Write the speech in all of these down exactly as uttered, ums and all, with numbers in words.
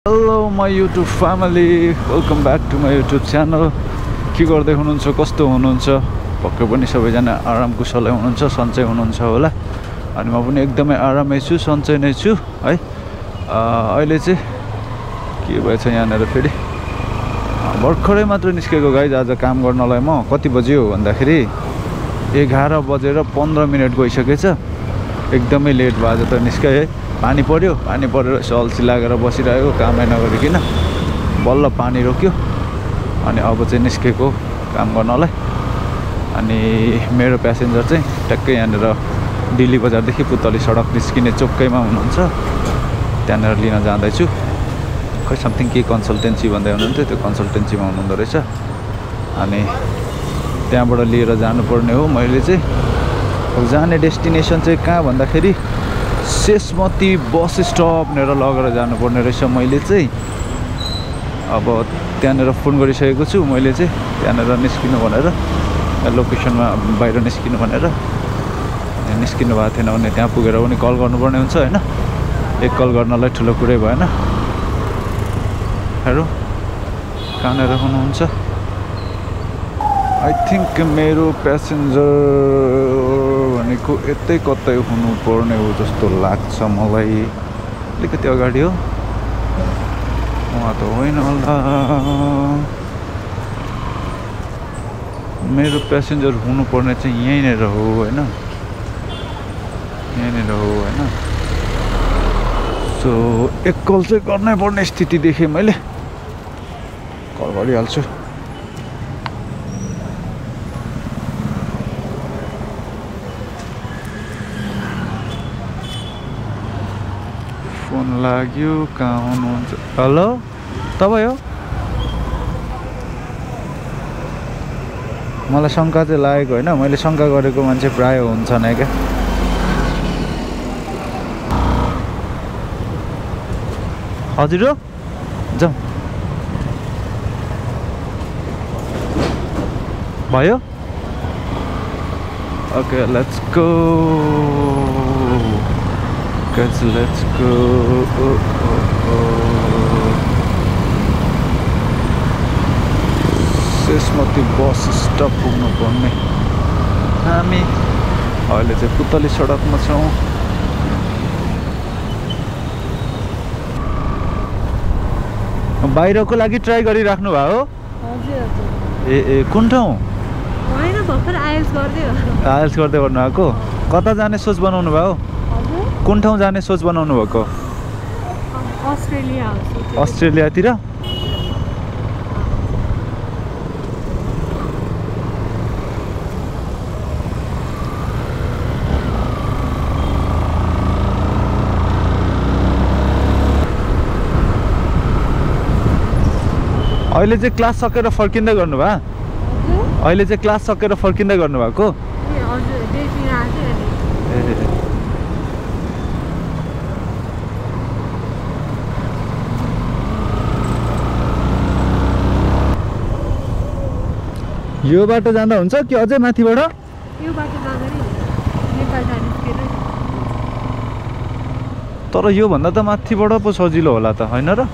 Hello my YouTube family, welcome back to my YouTube channel. के गर्दै हुनुहुन्छ, कस्तो हुनुहुन्छ? पक्कै पनि सबैजना आराम कुशलै हुनुहुन्छ, सन्चै हुनुहुन्छ होला। अनि म पनि एकदमै आरामै छु, सन्चै नै छु है। अहिले चाहिँ के भएछ यहाँनिर फेरि भर्खरै मात्र निस्केको गाइज आज काम गर्नलाई। म कति बज्यो भन्दाखेरि एघार बजेर पन्ध्र मिनट गइसकेछ। एकदमै लेट भयो आज त निस्के है। पानी पर्यो, पानी परेर अल्छी लागेर बसिरहेको, कामै नगरिकन बल्ल पानी रोक्यो। अनि अब चाहिँ निस्केको काम गर्नलाई। अनि मेरो प्यासेन्जर चाहिँ ट्याक्कै यहाँनिर दिल्ली बजारदेखि पुतली सडक निस्किने चोकैमा हुनुहुन्छ। त्यहाँनिर लिन जाँदैछु। खै समथिङ के कन्सल्टेन्सी भन्दै हुनुहुन्थ्यो, त्यो कन्सल्टेन्सीमा हुनुहुँदो रहेछ। अनि त्यहाँबाट लिएर जानुपर्ने हो। मैले चाहिँ जाने डेस्टिनेसन चाहिँ कहाँ भन्दाखेरि शेषमती बस स्टपनिर लगेर जानुपर्ने रहेछ। मैले चाहिँ अब त्यहाँनिर फोन गरिसकेको छु। मैले चाहिँ त्यहाँनिर निस्किनु भनेर, लोकेसनमा बाहिर निस्किनु भनेर। निस्किनु भएको थिएन भने त्यहाँ पुगेर पनि कल गर्नुपर्ने हुन्छ होइन। एक कल गर्नलाई ठुलो कुरै भएन। हेरौँ कहाँनिर हुनुहुन्छ। आई थिङ्क मेरो प्यासेन्जर भनेको यतै कतै हुनुपर्ने हो जस्तो लाग्छ मलाई। अलिकति अगाडि हो, उहाँ त होइन होला। मेरो प्यासेन्जर हुनुपर्ने चाहिँ यहीँनिर हो होइन, यहीँनिर हो होइन। सो एक कल चाहिँ गर्नै पर्ने स्थिति देखेँ मैले। कल गरिहाल्छु। फोन लाग्यो, कहाँ हुनुहुन्छ? हेलो, तपाईँ हो? मलाई शङ्का चाहिँ लागेको होइन। मैले शङ्का गरेको मान्छे प्रायः हुन्छ नै क्या। हजुर हो, जाउँ। भयो? Okay, let's go guys, let's go. oh, oh, oh. Sheshmati bus stop पुग्नु पर्ने। हामी अहिले चाहिँ पुतली सडकमा छौँ। बाहिरको लागि ट्राई गरिराख्नु भयो? ए ए कुन ठाउँ? आइएल्स गर्दै गर्नुभएको? कता जाने सोच बनाउनु भयो? कुन ठाउँ जाने सोच बनाउनु भएको? अस्ट्रेलिया। अस्ट्रेलियातिर? अहिले चाहिँ क्लास सकेर फर्किँदै गर्नुभयो? अहिले चाहिँ क्लास सकेर फर्किँदै गर्नुभएको? यो बाटो जाँदा हुन्छ कि अझै माथिबाट? यो बाटो जाँदा नि नेपाल जाने केरे। तर यो भन्दा त माथिबाट पो सजिलो होला त हैन र?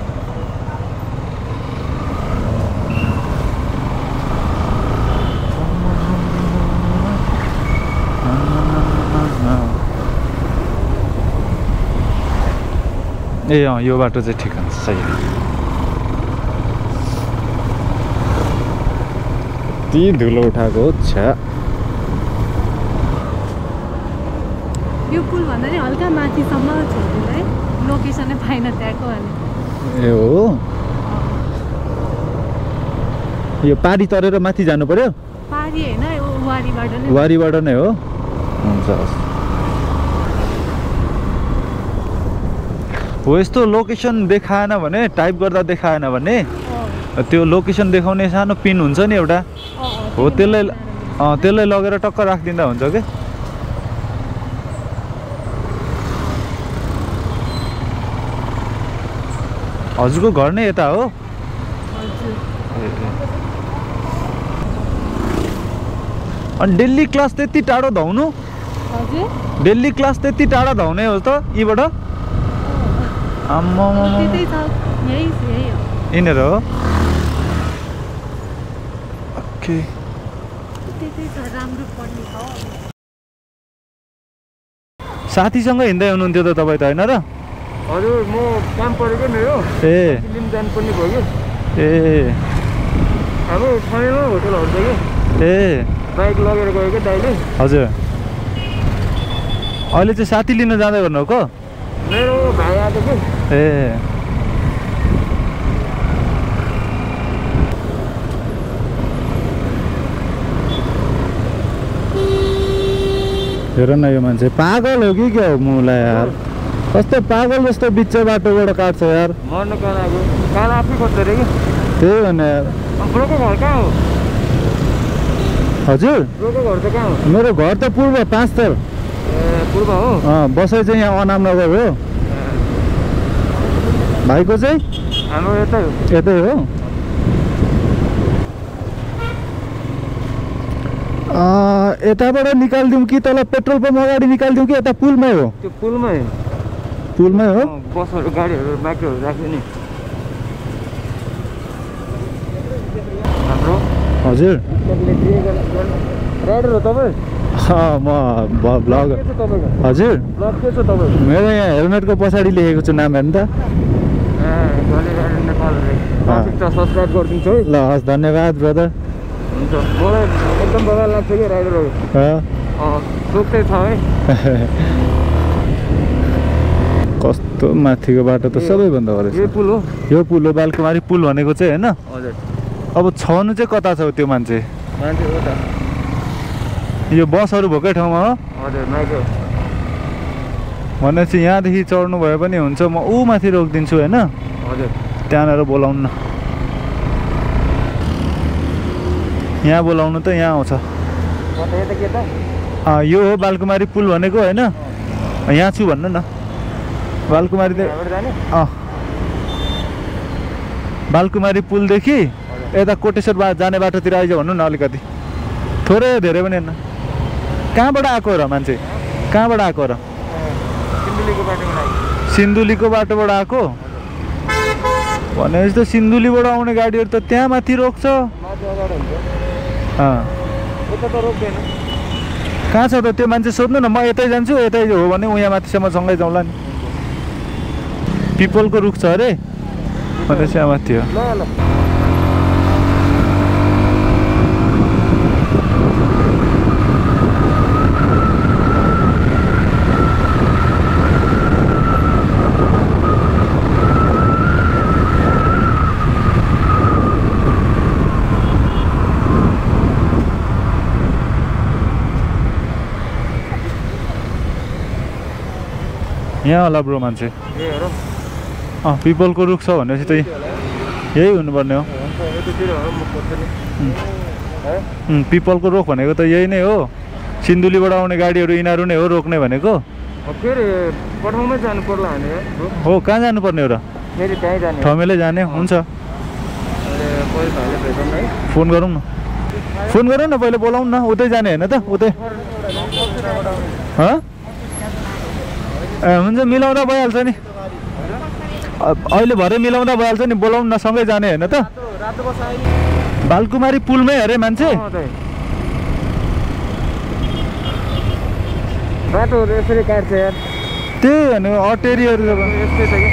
ए अँ, यो बाटो चाहिँ ठिक हुन्छ, सही हो। ती धुलो उठाएको छ। यो पुल भन्दा नि हल्का माथिसम्म छोड्दिनु है, लोकेसनै पाइन त्यहाँको अनि। ए हो, यो पारी तरेर माथि जानु पर्यो? पारी हैन, यो वारीबाट नै। वारीबाट नै हो? हुन्छ। हो, यस्तो लोकेसन देखाएन भने, टाइप गर्दा देखाएन भने त्यो लोकेसन देखाउने सानो पिन हुन्छ नि एउटा, हो त्यसलाई अँ त्यसलाई लगेर टक्क राखिदिँदा हुन्छ के। हजुरको घर नै यता हो? अनि डेली क्लास त्यति टाढो धाउनु? डेली क्लास त्यति टाढा धाउने हो त यीबाट? आम्मा त्यतै छ यही यही हो यिनीहरू हो ओके त्यतै छ राम्रो पढ्ने ठाउँ साथीसँग हिँड्दै हुनुहुन्थ्यो त तपाईँ त होइन र हजुर म काम परेको मेरो ए फिल्म जानुपर्ने भयो ए अब छानेमा होटल हुन्छ कि ए बाइक लगेर गयो कि दाइले हजुर अहिले चाहिँ साथी लिन जाँदै गर्नु हो मेरो भाइ आएको कि ए हेर न यो मान्छे पागल हो कि क्या हो मुला यार कस्तो पागल जस्तो बिच बाटोबाट काट्छ यार मर्नु कहाँ आएको कहाँ आफै खोज्छ अरे कि त्यही भने यार ब्रोको घर कहाँ हो हजुर ब्रोको घर चाहिँ कहाँ हो मेरो घर त पूर्व पाँच थर ए पूर्व हो अँ बसाइ चाहिँ यहाँ अनाम नगर हो भाइको चाहिँ हाम्रो यतै हो यतै हो यताबाट निकालिदिउँ कि तल पेट्रोल पम्प अगाडि निकालिदिउँ कि यता पुलमै हो त्यो पुलमै पुलमै हो बसहरू गाडीहरू बाइकहरू राख्यो नि हाम्रो हजुर राइडर हो तपाईँ म ब्लग के छ तपाईँको हजुर ब्लग के छ तपाईँको मेरो यहाँ हेलमेटको पछाडि लेखेको छु नाम हेर्नु त ए धनी राइडर नेपाल ट्राफिक त सब्सक्राइब गरिदिन्छु है ल हस् धन्यवाद ब्रदर हुन्छ मलाई एकदम बगाल लाग्छ कि राइडरहरू सोच्दै छ है कस्तो माथिको बाटो त सबैभन्दा यो गरेछ पुल हो यो पुल हो बालकुमारी पुल भनेको चाहिँ होइन हजुर अब छनु चाहिँ कता छ त्यो मान्छे मान्छे हो त यो बसहरू भएकै ठाउँमा हो हजुर माइक हो भनेपछि यहाँदेखि चढ्नु भए पनि हुन्छ म ऊ माथि रोकिदिन्छु होइन हजुर त्यहाँनिर बोलाउनु न यहाँ बोलाउनु त यहाँ आउँछ कता यता के त यो हो बालकुमारी पुल भनेको होइन यहाँ छु भन्नु न बालकुमारी यहाँबाट जाने अँ बालकुमारी पुलदेखि यता कोटेश्वर बा जाने बाटोतिर आइज भन्नु न अलिकति थोरै धेरै पनि होइन कहाँबाट आएको र मान्छे कहाँबाट आएको र सिन्धुलीको बाटोमा लाग्यो सिन्धुलीको बाटोबाट आएको भनेपछि त सिन्धुलीबाट आउने गाडीहरू त त्यहाँ माथि रोक्छ माथि अगाडि हुन्छ अँ यता त रोक्दैन कहाँ छ त त्यो मान्छे सोध्नु न म यतै जान्छु यतै हो भने उ यहाँ माथिसम्म सँगै जाउँला नि पिपलको रुख छ अरे भनेपछि यहाँ माथि हो ल ल यहाँ होला ब्रो मान्छे ए हेर अँ पिपलको रुख छ भनेपछि त यही हुनुपर्ने हो यतातिर हो म खोज्छु नि है उम्, पिपलको रुख भनेको त यही नै हो सिन्धुलीबाट आउने गाडीहरू यिनीहरू नै हो रोक्ने भनेको के अरे पठाउमै जानु पर्ला भने हो कहाँ जानुपर्ने हो र फेरि त्यहीँ जाने ठमेलै जाने हुन्छ अहिले पहिले भाइले भेटौँ है फोन गरौँ न फोन गरौँ न पहिले बोलाउँ न उतै जाने होइन त उतै हँ ए हुन्छ मिलाउँदा भइहाल्छ नि अहिले भरे मिलाउँदा भइहाल्छ नि बोलाउँ न सँगै जाने होइन त रातो बस आयो बालकुमारी पुलमै अरे मान्छे बाटोहरू यसरी काट्छ यार त्यही भने अटेरीहरू यस्तै छ कि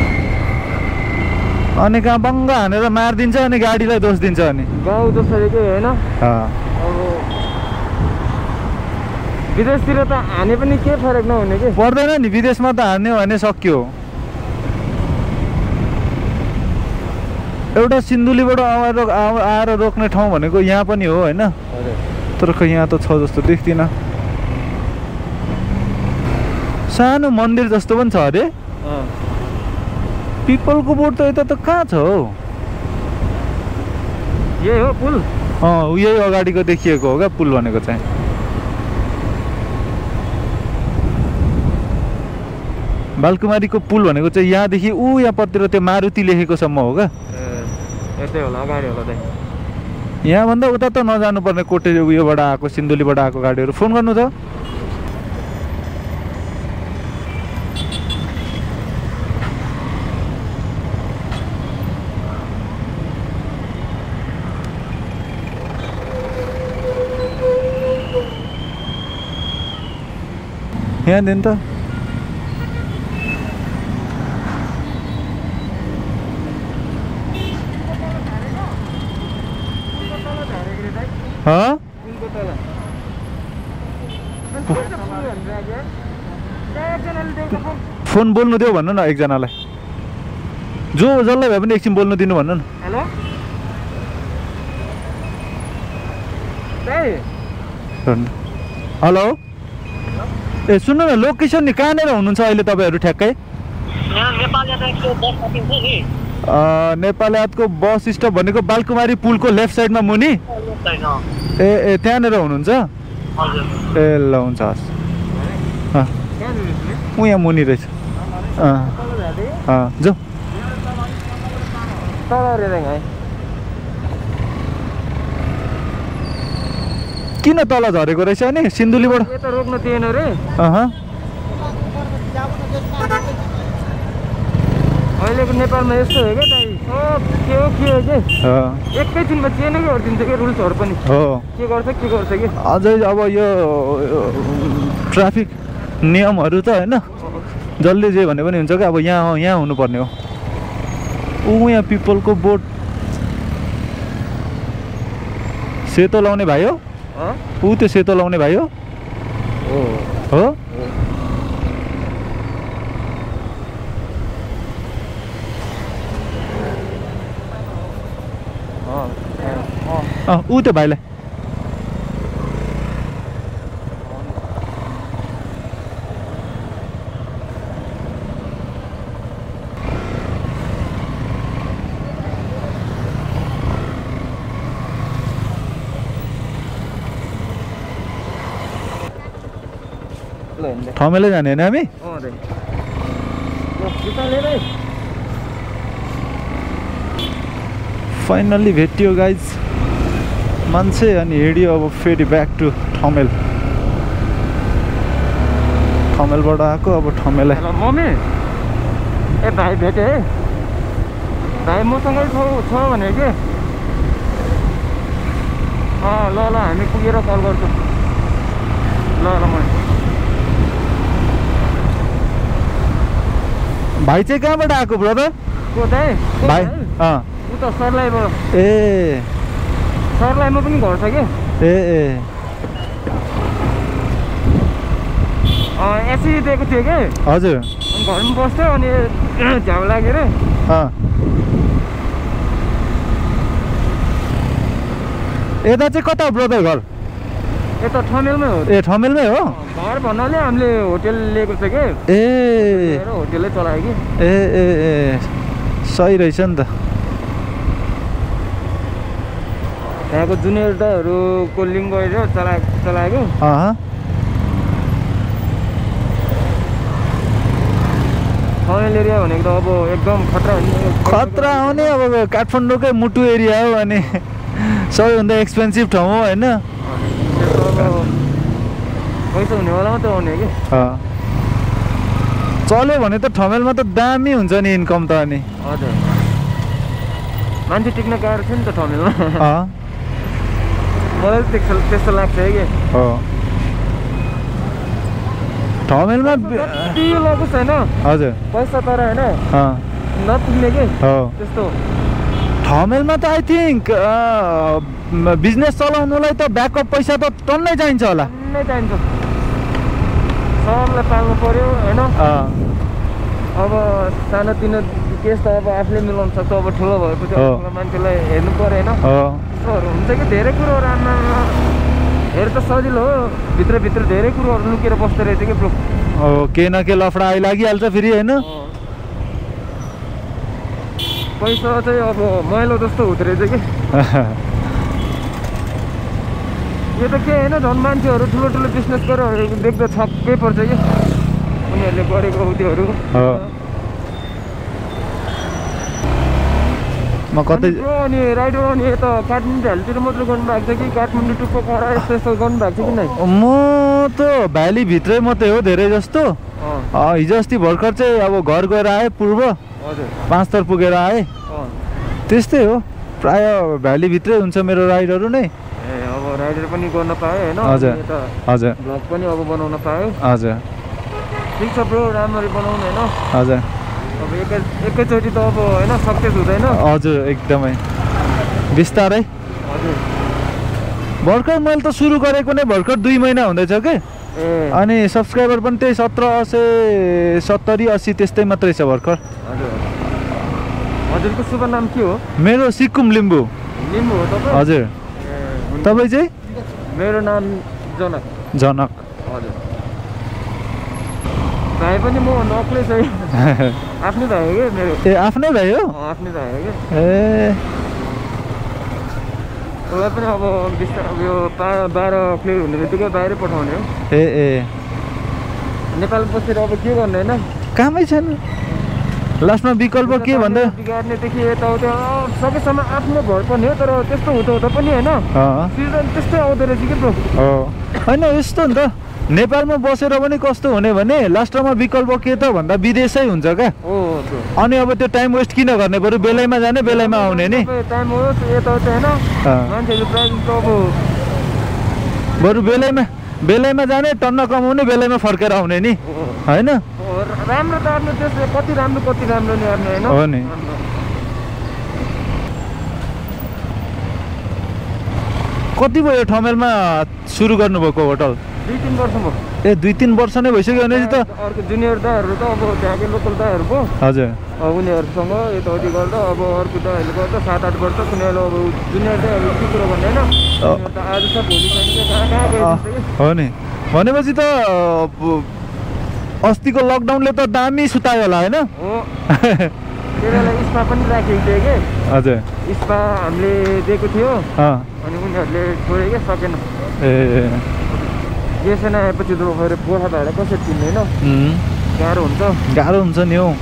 अनि कहाँ बङ्ग हानेर मारिदिन्छ अनि गाडीलाई दोष दिन्छ अनि गाउँ जसरी के होइन अँ, अब विदेशतिर त हाने पनि केही फरक नहुने कि पर्दैन नि विदेशमा त हान्यो भने सक्यो एउटा सिन्धुलीबाट आएर आउ- आएर रोक्ने ठाउँ भनेको यहाँ पनि हो होइन तर खै यहाँ त छ जस्तो देख्दिनँ सानो मन्दिर जस्तो पनि छ अरे पिपलको बोट त यता त कहाँ छ हौ यही हो पुल अँ यही अगाडिको देखिएको हो क्या पुल भनेको चाहिँ बालकुमारीको पुल भनेको चाहिँ यहाँदेखि ऊ यहाँपट्टि त्यो मारुति लेखेकोसम्म हो क्या यतै होला अगाडि होला दाइ यहाँभन्दा उता त नजानु पर्ने कोटे उयोबाट आएको सिन्धुलीबाट आएको गाडीहरू फोन गर्नु त यहाँदेखि त हाँ फोन बोल्नु दियो भन्नु न एकजनालाई जो जसलाई भए पनि एकछिन बोल्नु दिनु भन्नु न हेलो हेलो ए सुन्नु न लोकेसन नि कहाँनिर हुनुहुन्छ अहिले तपाईँहरू ठ्याक्कै नेपाल यादको बस स्टप भनेको बालकुमारी पुलको लेफ्ट साइडमा मुनि ए ए त्यहाँनिर हुनुहुन्छ ए ल हुन्छ हस् ऊ यहाँ मुनि रहेछ जाऊ किन तल झरेको रहेछ नि सिन्धुलीबाट यता रोक्न दिएन रे अहिलेको नेपालमा यस्तो हो क्या दाइ के हो के हो कि एकैछिनमा चेनै गरिदिन्छ कि रुल्सहरू पनि हो के गर्छ के गर्छ कि अझै अब यो ट्राफिक नियमहरू त होइन जसले जे भने पनि हुन्छ क्या अब यहाँ यहाँ हुनुपर्ने हो ऊ यहाँ पिपलको बोट सेतो लाउने भाइ हो ऊ त्यो सेतो लाउने भाइ हो हो ऊ त्यो भाइलाई ठमेलै जाने होइन हामी फाइनल्ली भेटियो गाइज मान्छे अनि हिँड्यो अब फेरि ब्याक टु ठमेल ठमेलबाट आएको अब ठमेलै मम्मी ए भाइ भेटे है भाइ मसँगै छ छ भने कि अँ ल ल हामी पुगेर कल गर्छौँ ल ल म भाइ चाहिँ कहाँबाट आएको ब्रदर को दाइ भाइ अँ ऊ त सर्लाहीबाट ए सर्लाहीमा पनि घर छ कि ए ए एसी दिएको थियो कि हजुर अनि घरमा बस्थ्यो अनि झ्याउ लागेर अँ यता चाहिँ कता हो ब्रदर घर यता ठमेलमै हो ए ठमेलमै हो घर भन्नाले हामीले होटेल लिएको छ कि ए होटेलै चलायो कि ए ए ए सही रहेछ नि त त्यहाँको जुनियर दाइहरूको लिङ्क गरेर चला चलाएको ठमेल एरिया भनेको त अब एकदम खतरा खतरा हो नि अब काठमाडौँकै मुटु एरिया हो अनि सबैभन्दा एक्सपेन्सिभ ठाउँ हो होइन पैसा हुने बेला मात्रै आउने कि चल्यो भने त ठमेलमा त दामी हुन्छ नि इन्कम त अनि हजुर मान्छे टिक्न गाह्रो छ नि त ठमेलमा मलाई त्यस्तो त्यस्तो लाग्छ है कि ठमेलमा त्यो लगोस् होइन हजुर पैसा तर होइन नपुग्ने कि त्यस्तो ठमेलमा त आई थिङ्क बिजनेस चलाउनुलाई त ब्याकअप पैसा त टन्नै चाहिन्छ होला टन्नै चाहिन्छ सबलाई पाल्नु पर्यो होइन अब सानोतिनो केस त अब आफूले मिलाउनु सक्छ अब ठुलो भएपछि ठुलो मान्छेलाई हेर्नु पर्यो होइन त्यस्तोहरू हुन्छ कि धेरै कुरोहरू आमा हेर त सजिलो हो भित्रभित्र धेरै कुरोहरू लुकेर बस्दो रहेछ कि ब्रो हो केही न केही लफडा आइ लागिहाल्छ फेरि होइन पैसा चाहिँ अब मैलो जस्तो हुँदो रहेछ कि यो त के होइन झन् मान्छेहरू ठुलो ठुलो बिजनेस गरेर देख्दा छक्कै पर्छ कि उनीहरूले गरेको उत्योहरू म कतै अनि राइडर अनि यता काठमाडौँ भ्यालीतिर मात्रै गर्नुभएको छ कि काठमाडौँ टुप्पो कडा यस्तो यस्तो गर्नुभएको छ कि नै म त भ्यालीभित्रै मात्रै हो धेरै जस्तो हिजो अस्ति भर्खर चाहिँ अब घर गएर आएँ पूर्व पाँच थर पुगेर आएँ त्यस्तै हो प्रायः भ्यालीभित्रै हुन्छ मेरो राइडहरू नै ए अब राइडर पनि गर्न पाएँ होइन हजुर हजुर भ्लग पनि अब बनाउन पाएँ हजुर ठिक छ ब्रो, राम्ररी बनाउनु होइन। हजुर अब एकै एकैचोटि त अब होइन सक्सेस हुँदैन। हजुर एकदमै बिस्तारै। हजुर भर्खर मैले त सुरु गरेको नै भर्खर दुई महिना हुँदैछ कि, ए अनि सब्सक्राइबर पनि त्यही सत्र असी सत्तरी असी त्यस्तै मात्रै छ भर्खर। हजुर हजुरको शुभ नाम के हो? मेरो सिक्कुम लिम्बू। लिम्बू हो तपाईँ? हजुर। ए तपाईँ चाहिँ? मेरो नाम जनक। जनक। हजुर भाइ पनि म नक्लै चाहिँ आफ्नै भाइ हो कि मेरो। ए आफ्नै भाइ हो? आफ्नै भाइ हो कि। ए उसलाई पनि अब बिस्तारै यो पा बाह्र क्लियर हुने बित्तिकै बाहिरै पठाउने हो। ए ए नेपाल बसेर अब के गर्ने होइन, कामै छैन, लास्टमा विकल्प के भन्दा बिगार्नेदेखि यताउता सकेसम्म आफ्नो घर पनि हो, तर त्यस्तो हुँदा हुँदा पनि होइन सिजन त्यस्तै आउँदो रहेछ कि ब्रो। हो होइन यस्तो नि त, नेपालमा बसेर पनि कस्तो हुने भने लास्टमा विकल्प के त भन्दा विदेशै हुन्छ क्या। हो अनि अब त्यो टाइम वेस्ट किन गर्ने, बरु बेलैमा जाने बेलैमा आउने नि। टाइम होस् यताउता होइन, मान्छेहरू प्रायः जस्तो अब बरु बेलैमा बेलैमा जाने, टन्न कमाउने, बेलैमा फर्केर आउने नि होइन। राम्रो त आफ्नो देश कति राम्रो कति राम्रो नि गर्ने होइन। हो नि। कति भयो ठमेलमा सुरु गर्नुभएको होटल? दुई तिन वर्ष भयो। ए दुई तिन वर्ष नै भइसक्यो भने त। अर्को जुनियर दाहरू त अब त्यहाँकै लोकल दाहरू पो। हजुर। अब उनीहरूसँग यताउति गर्दा अब अर्को दाहरूले गर्दा सात आठ वर्ष, कुनैले अब जुनियर दाहरू के कुरो भन्ने होइन, त आज छ भोलि छैन कहाँ कहाँ गइरहेको। हो नि, भनेपछि त अस्तिको लकडाउनले त दामी सुतायो होला होइन? हो त्यति बेला स्पा पनि राखेको थियो कि। हजुर। स्पा हामीले दिएको थियो अँ अनि उनीहरूले छोड्यो क्या, सकेन। ए यसै नआएपछि त फेरि गोर्खा भाडा कसरी तिर्ने होइन, गाह्रो हुन्छ। गाह्रो हुन्छ नि हौ।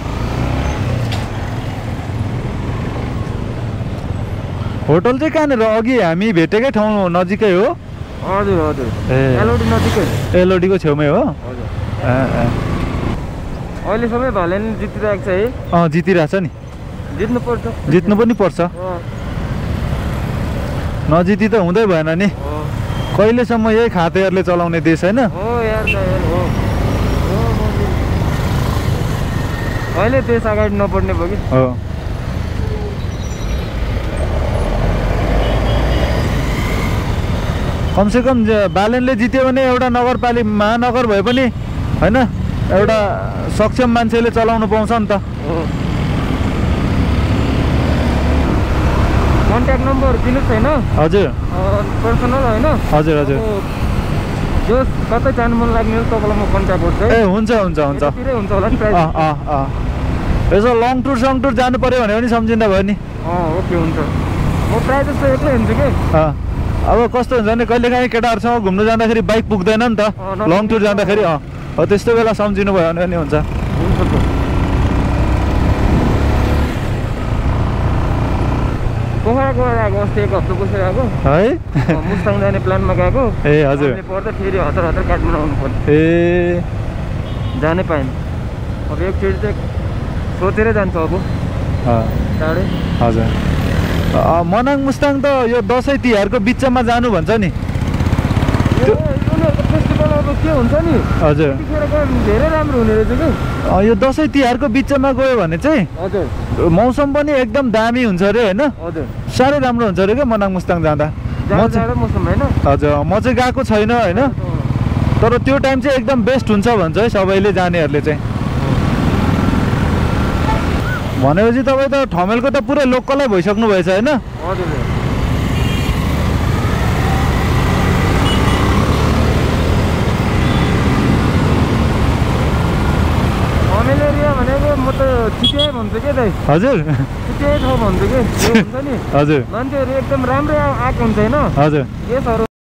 होटल चाहिँ कहाँनिर? अघि हामी भेटेकै ठाउँ नजिकै हो? हजुर हजुर ए एलओडी नजिकै। एलओडीको छेउमै हो? हजुर ए ए अहिलेसम्म भाले नि जितिरहेको छ है। अँ जितिरहेछ नि, जित्नुपर्छ। जित्नु पनि पर्छ, अँ, नजिती त हुँदै भएन नि। हो कहिलेसम्म यही खातेहरूले चलाउने देश होइन? हो यार यार हो हो म- अहिले देश अगाडि नबढ्ने भयो कि। हो कमसेकम बालेनले जित्यो भने एउटा नगरपालिका महानगर भए पनि होइन, एउटा सक्षम मान्छेले चलाउनु पाउँछ नि त। कन्ट्याक्ट नम्बर दिनु छैन? हजुर पर्सनल होइन? हजुर हजुर। जो कतै जानु मन लाग्ने हो तपाईँलाई म कन्ट्याक्ट गर्छु ए है। हुन्छ हुन्छ हुन्छ। यतातिरै हुन्छ होला नि प्राइस। अँ अँ अँ यसो लङ टुर सङ टुर जानु पऱ्यो भने पनि सम्झिँदा भयो नि। अँ ओके हुन्छ। म प्रायः जस्तो एक्लै हुन्छु कि। अँ अब कस्तो हुन्छ भने कहिलेकाहीँ केटाहरूसँग घुम्नु जाँदाखेरि बाइक पुग्दैन नि त, लङ टुर जाँदाखेरि। अँ हो त्यस्तो बेला सम्झिनु भयो भने पनि हुन्छ। हुन्छ त। पोखरा गएर आएको अस्ति एक हप्ता बसेर आएको है। मुस्ताङ जाने प्लानमा गएको। ए हजुर। पर्दा फेरि हतार हतार काठमाडौँ आउनु पर्ने, ए जानै पाएन। अब एकचोटि चाहिँ सोचेरै जान्छ अब अँ टाढै। हजुर। अँ, मनाङ मुस्ताङ त यो दसैँ तिहारको बिचमा जानु भन्छ नि। यो उनीहरूको फेस्टिभल अब के हुन्छ नि, हजुर। त्यतिखेर गयो भने धेरै राम्रो हुने रहेछ कि। अँ, यो दसैँ तिहारको बिचमा गयो भने चाहिँ हजुर मौसम पनि एकदम दामी हुन्छ अरे होइन, हजुर साह्रै राम्रो हुन्छ अरे क्या मनाङ मुस्ताङ जाँदा। म जाडो चाहिँ जाडो मौसम होइन। हजुर म चाहिँ गएको छैन होइन, तर त्यो टाइम चाहिँ एकदम बेस्ट हुन्छ भन्छ है सबैले जानेहरूले चाहिँ। भनेपछि तपाईँ त ठमेलको त पुरै लोकलै भइसक्नु भएछ होइन? हजुर ठमेल एरिया भनेको म त छिट्याइ भन्छु क्या दाइ। हजुर छिट्याइ ठाउँ भन्छु कि, त्यो हुन्छ नि हजुर मान्छेहरू एकदम राम्रै आएको हुन्छ होइन। हजुर। यसहरू